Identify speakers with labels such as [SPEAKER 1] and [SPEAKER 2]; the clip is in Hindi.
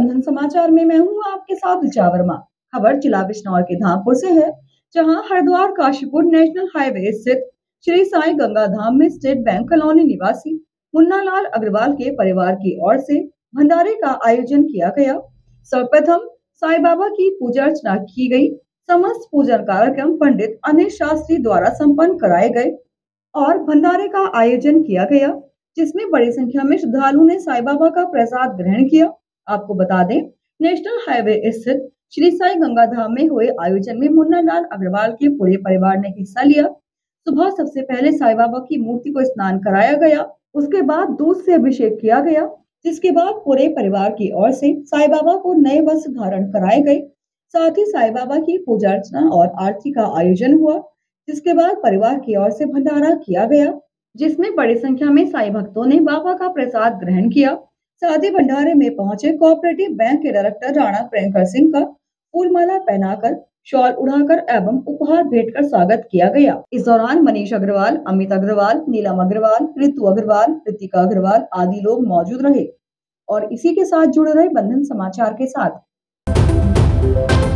[SPEAKER 1] बंधन समाचार में मैं हूँ आपके साथ ऋचा वर्मा। खबर जिला बिजनौर के धामपुर से है, जहां हरिद्वार काशीपुर नेशनल हाईवे स्थित श्री साईं गंगा धाम में स्टेट बैंक कॉलोनी निवासी मुन्ना लाल अग्रवाल के परिवार की ओर से भंडारे का आयोजन किया गया। सर्वप्रथम साईं बाबा की पूजा अर्चना की गई। समस्त पूजन कार्यक्रम पंडित अनिल शास्त्री द्वारा संपन्न कराए गए और भंडारे का आयोजन किया गया, जिसमें बड़ी संख्या में श्रद्धालुओं ने साईं बाबा का प्रसाद ग्रहण किया। आपको बता दें, नेशनल हाईवे स्थित श्री साईं गंगा धाम में हुए आयोजन में मुन्ना लाल अग्रवाल के पूरे परिवार ने हिस्सा लिया। सुबह सबसे पहले साईं बाबा की मूर्ति को स्नान कराया गया, उसके बाद दूध से अभिषेक किया गया, जिसके बाद पूरे परिवार की ओर से साईं बाबा को नए वस्त्र धारण कराए गए। साथ ही साईं बाबा की पूजा अर्चना और आरती का आयोजन हुआ, जिसके बाद परिवार की ओर से भंडारा किया गया, जिसमें बड़ी संख्या में साईं भक्तों ने बाबा का प्रसाद ग्रहण किया। साथ ही भंडारे में पहुंचे कोऑपरेटिव बैंक के डायरेक्टर राणा प्रियंकर सिंह का फूलमाला पहनाकर, शॉल उड़ाकर एवं उपहार भेंटकर स्वागत किया गया। इस दौरान मनीष अग्रवाल, अमित अग्रवाल, नीलम अग्रवाल, ऋतु अग्रवाल, ऋतिका अग्रवाल आदि लोग मौजूद रहे और इसी के साथ जुड़े रहे बंधन समाचार के साथ।